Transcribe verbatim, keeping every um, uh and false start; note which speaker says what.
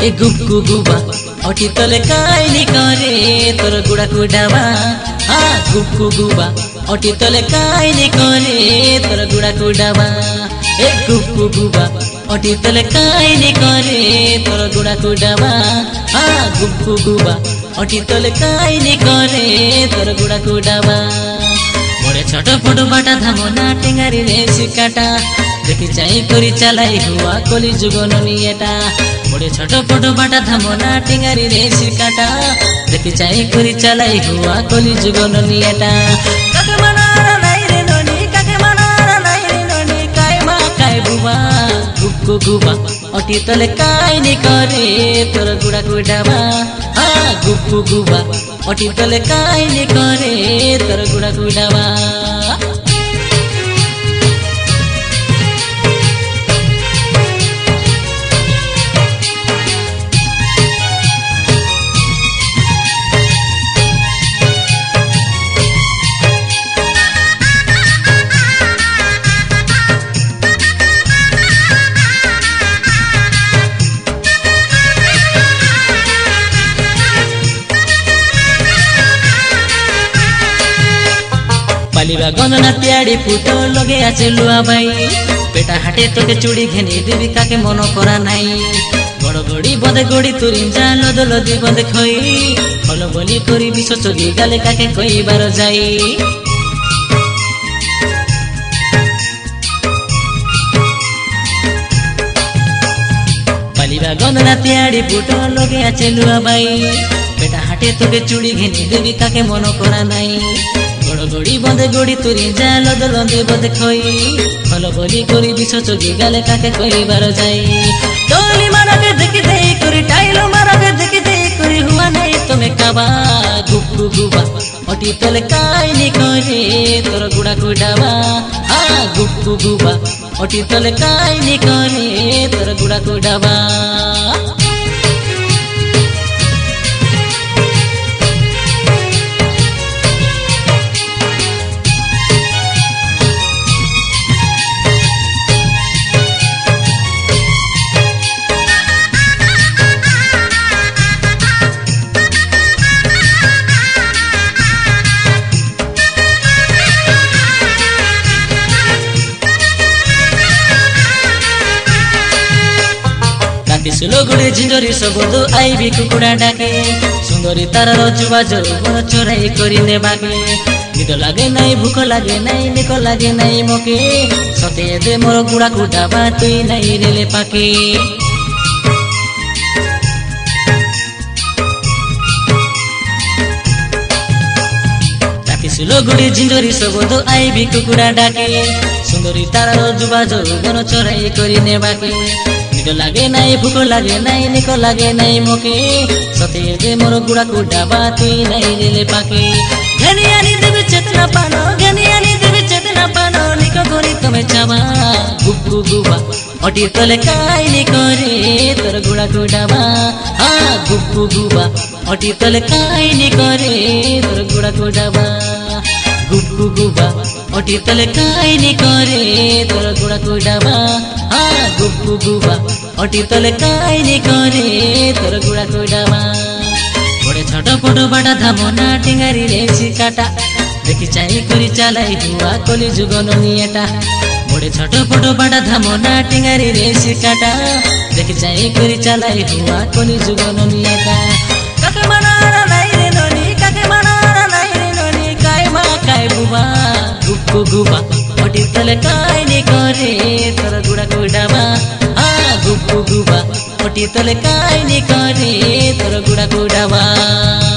Speaker 1: ए गुब्कु गुबा अटी तले काइनी करे तोर गुड़ा कुडावा आ गुब्कु गुबा अटी तले काइनी करे तोर गुड़ा कुडावा ए गुब्कु गुबा अटी तले काइनी करे तोर गुड़ा कुडावा आ गुब्कु गुबा अटी तले काइनी करे तोर गुड़ा कुडावा मोरे छोट फोटो बाटा धामना टेंगारी रे सिकाटा देखि चाहि करी चलाई हुआ कली जुगन नियटा मोरे छोट फोटो बाटा धामना टेंगारी रे सिकाटा देखि चाहि करी चलाई हुआ कली जुगन नियटा काके मनारा नाइ रे ननी काके मनारा नाइ रे ननी काय मा काय बुबा गुब्कु गुबा अटी तले काइनी करे तोर गुड़ा कुडावा आ गुब्कु गुबा अटी तले काइनी करे तोर गुड़ा कुडावा पालिबा गंजना त्याड़ी फुटो लगे आछे लुआ भाई पेटा हाटे तोके चूड़ी घेनी देवी काके मन करा नाई गड़ गड़ी बंदे गड़ी तुरिम जा लद लदी बंदे खई फल बोली करी विष चोगी गाले काके कई बार जाई पालिबा गंजना त्याड़ी फुटो लगे आछे लुआ भाई पेटा हाटे तोके चूड़ी घेनी देवी काके मन करा नाई गड़ गड़ी बंदे गड़ी तुरी जा लद लदे बंदे खई फल बोली करी विष चोगी गाले काके कई बार जाई टोली मारके देखि देई करी टाइलो मारके देखि देई करी हुआ नहीं तमे काबा गुब्कु गुबा अटी तले काइनी करे तोर गुड़ा कुडावा आ गुब्कु गुबा अटी तले काइनी करे तोर गुड़ा कुडावा सुलो गुड़े झिंझरी सबदो आईबी कुकुड़ा डाके सुंदरी तार जुवा जौवन चोराई करी नेबाके निद लागे नाई भूख लागे नाई निक लागे नाई मके सते दे मोर गुड़ा कुडावा तुई नाई रेले पाके सुलो गुड़े झिंझरी सबदो आईबी कुकुड़ा डाके सुंदरी तार जुवा जौवन चोराई करी नेबाके निद लागे नाई भूख लागे नाई निक लागे नाई मके सते दे मोर गुड़ा कुडावा तुई नाई रेले पाके घनी आनी देबे चेतना पानो घनी आनी देबे चेतना पानो निक करी तमे चावा गुब्कु गुबा अटी तले काइनी करे तोर गुड़ा कुडावा आ गुब्कु गुबा अटी तले काइनी करे तोर गुड़ा कुडावा गुब्कु गुबा अटी तले काइनी करे तोर गुड़ा कुडावा आ गुब्कु गुबा अटी तले काइनी करे तोर गुड़ा कुडावा बड़े छोट फोटो बाटा धामना टेंगारी रे सिकाटा देखि चाहि करी चलाई हुआ कली जुगन नियटा बड़े छोट फोटो बाटा धामना टेंगारी रे सिकाटा देखि चाहि करी चलाई हुआ कली जुगन नियटा काके मनारा नाइ रे ननी काके मनारा नाइ रे ननी काय मा काय बुबा गुब्कु गुबा अटी तले काइनी करे तोर गुड़ा कुडावा आ गुब्कु गुबा अटी तले काइनी करे तोर गुड़ा कुडावा।